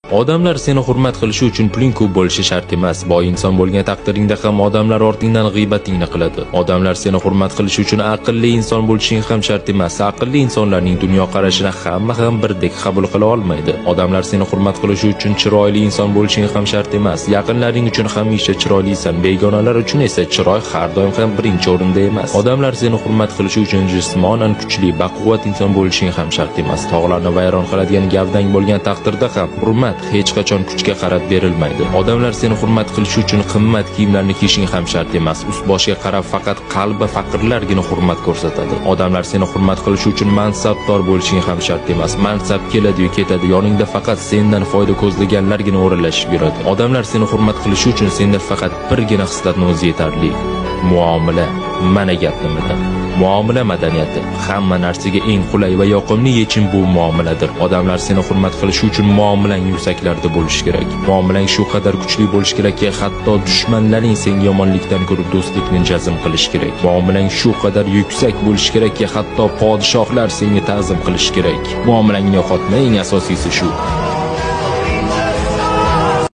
Odamlar seni hurmat qilishi uchun puling ko'p bo'lishi shart emas. Boy inson bo'lgan taqdiringda ham odamlar ortingdan g'iybatingni qiladi. Odamlar seni hurmat qilishi uchun aqlli inson bo'lishing ham shart emas. Aqlli insonlarning dunyoqarashini hamma ham birdek qabul qila olmaydi. Odamlar seni hurmat qilishi uchun chiroyli inson bo'lishing ham shart emas. Yaqinlaring uchun hamisha chiroylisan, begonalar uchun esa chiroy har doim ham birinchi o'rinda emas. Odamlar seni hurmat qilishi uchun jismonan kuchli, baquvvat inson bo'lishing ham shart emas. Tog'larni vayron qiladigan gavdang bo'lgan taqdirda ham hurmat hech qachon kuchga qarab berilmaydi. Odamlar seni hurmat qilishi uchun qimmat kiyimlarni kiyishing ham shart emas. Ust-boshiga qarab faqat qalbi faqirlargina hurmat ko'rsatadi. Odamlar seni hurmat qilishi uchun mansabdor bo'lishing ham shart emas. Mansab keladi-yu ketadi, yoningda faqat sendan foyda ko'zlaganlargina o'ralashib yuradi. Odamlar seni hurmat qilishi uchun senda faqat birgina xislatning o'zi yetarli. Muomala. Mana gap nimada? Muomala madaniyati. Hamma narsaga eng qulay va yoqimli yechim bu muomaladir. Odamlar seni hurmat qilishi uchun muomalang yuksaklarda bo'lishi kerak. Muomalang shu qadar kuchli bo'lishi kerakki, hatto dushmanlaring senga yomonlikdan ko'ra do'stlikni jazm qilish kerak. Muomalang shu qadar yuksak bo'lishi kerakki, hatto podshohlar senga ta'zim qilish kerak. Muomalangni yo'qotma, eng asosiysi shu.